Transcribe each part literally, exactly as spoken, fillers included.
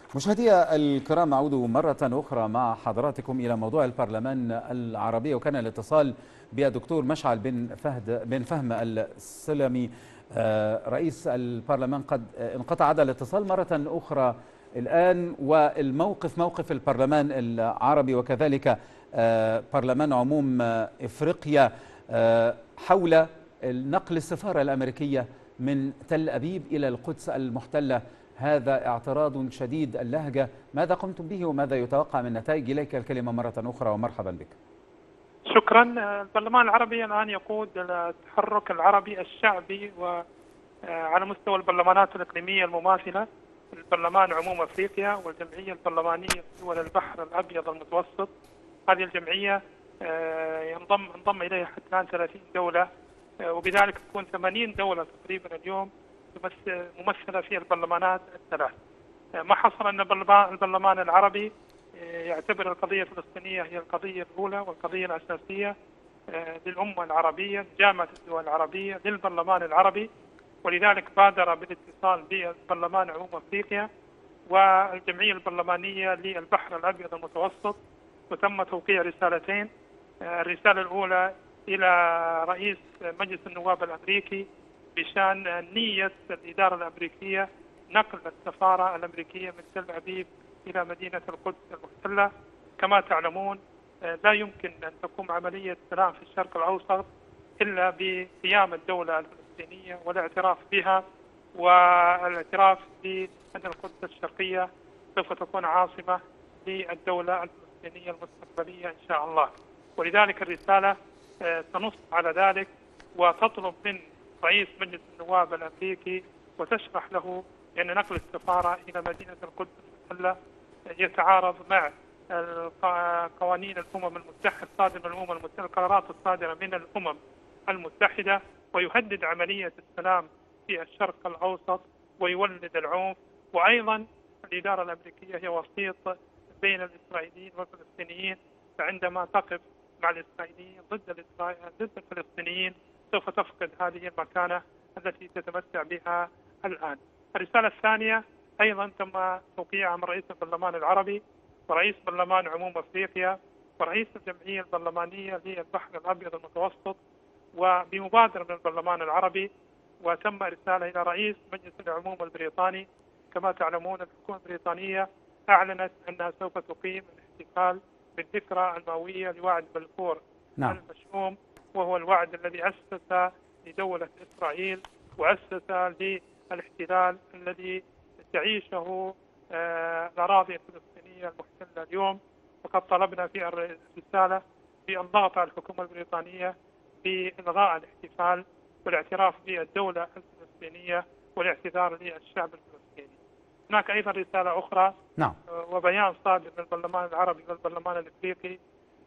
مشاهدي الكرام، أعود مرة أخرى مع حضراتكم إلى موضوع البرلمان العربي، وكان الاتصال بالدكتور مشعل بن فهد بن فهم السلمي رئيس البرلمان. قد انقطع هذا الاتصال مرة أخرى الآن، والموقف موقف البرلمان العربي وكذلك برلمان عموم إفريقيا حول نقل السفارة الأمريكية من تل أبيب إلى القدس المحتلة. هذا اعتراض شديد اللهجة، ماذا قمتم به وماذا يتوقع من نتائج؟ إليك الكلمة مرة أخرى ومرحبا بك. شكرا. البرلمان العربي الآن يقود التحرك العربي الشعبي، وعلى مستوى البرلمانات الإقليمية المماثلة البرلمان عموم أفريقيا والجمعية البرلمانية لدول البحر الأبيض المتوسط. هذه الجمعية ينضم انضم إليها حتى الآن ثلاثين دولة، وبذلك تكون ثمانين دولة تقريبا اليوم ممثلة في البرلمانات الثلاث. ما حصل أن البرلمان العربي يعتبر القضية الفلسطينية هي القضية الأولى والقضية الأساسية للأمة العربية، جامعة الدول العربية، للبرلمان العربي، ولذلك بادر بالاتصال بالبرلمان عموم أفريقيا والجمعية البرلمانية للبحر الأبيض المتوسط، وتم توقيع رسالتين. الرسالة الأولى إلى رئيس مجلس النواب الأمريكي بشأن نية الإدارة الأمريكية نقل السفارة الأمريكية من تل أبيب إلى مدينة القدس المحتلة. كما تعلمون لا يمكن أن تقوم عملية سلام في الشرق الأوسط إلا بقيام الدولة الفلسطينية والاعتراف بها، والاعتراف بأن القدس الشرقية سوف تكون عاصمة للدولة الفلسطينية المستقبلية إن شاء الله. ولذلك الرسالة تنص على ذلك وتطلب من رئيس مجلس النواب الأمريكي وتشرح له أن نقل السفارة إلى مدينة القدس المحتلة يتعارض مع قوانين الأمم المتحدة الصادرة من الأمم المتحدة، القرارات الصادرة من الأمم المتحدة، ويهدد عملية السلام في الشرق الأوسط ويولد العنف. وأيضا الإدارة الأمريكية هي وسيط بين الإسرائيليين والفلسطينيين، فعندما تقف مع الإسرائيليين ضد ضد الفلسطينيين سوف تفقد هذه المكانة التي تتمتع بها الآن. الرسالة الثانية أيضا تم توقيعها من رئيس البرلمان العربي ورئيس برلمان عموم أفريقيا ورئيس الجمعية البرلمانية للبحر الأبيض المتوسط، وبمبادرة من البرلمان العربي، وتم رسالة إلى رئيس مجلس العموم البريطاني. كما تعلمون الحكومة البريطانية أعلنت أنها سوف تقيم الاحتفال بالذكرى المئوية لوعد بلفور نعم. المشؤوم، وهو الوعد الذي أسس لدولة إسرائيل وأسس للاحتلال الذي تعيشه الأراضي الفلسطينية المحتلة اليوم. وقد طلبنا في الرسالة بضغط على الحكومة البريطانية بإلغاء الاحتفال والاعتراف بالدولة الفلسطينية والاعتذار للشعب الفلسطيني. هناك أيضا رسالة أخرى نعم. وبيان صادر من البرلمان العربي والبرلمان الأفريقي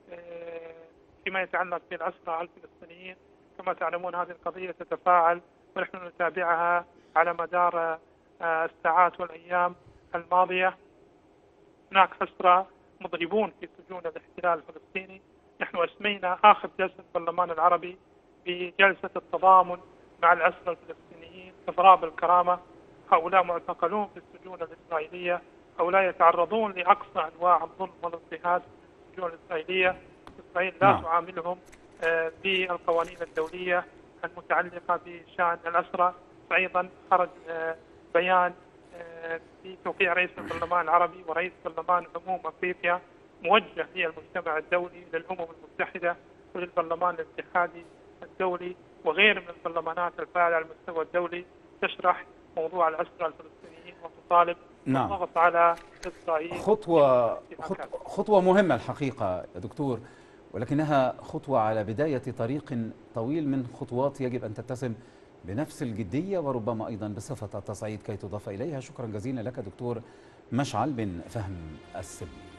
فيما يتعلق بالأسرى الفلسطينيين. كما تعلمون هذه القضية تتفاعل ونحن نتابعها على مدار الساعات والأيام الماضية. هناك أسرى مضربون في سجون الاحتلال الفلسطيني. نحن أسمينا آخر جلسة البرلمان العربي بجلسة التضامن مع الأسرى الفلسطينيين، إضراب الكرامة. هؤلاء معتقلون في السجون الإسرائيلية، هؤلاء يتعرضون لأقصى أنواع الظلم والاضطهاد في السجون الإسرائيلية. إسرائيل لا نعم. تعاملهم بالقوانين الدولية المتعلقة بشأن الأسرى. فأيضا خرج بيان في توقيع رئيس البرلمان العربي ورئيس برلمان عموم أفريقيا موجه للمجتمع الدولي، للأمم المتحدة وللبرلمان الاتحادي الدولي وغير من البرلمانات الفاعلة على المستوى الدولي، تشرح موضوع الأسرى الفلسطينيين وتطالب نعم. بالضغط على إسرائيل. خطوة خطوة مهمة الحقيقة يا دكتور، ولكنها خطوة على بداية طريق طويل من خطوات يجب أن تتسم بنفس الجدية وربما أيضا بصفة التصعيد كي تضاف إليها. شكرا جزيلا لك دكتور مشعل بن فهم السلمي.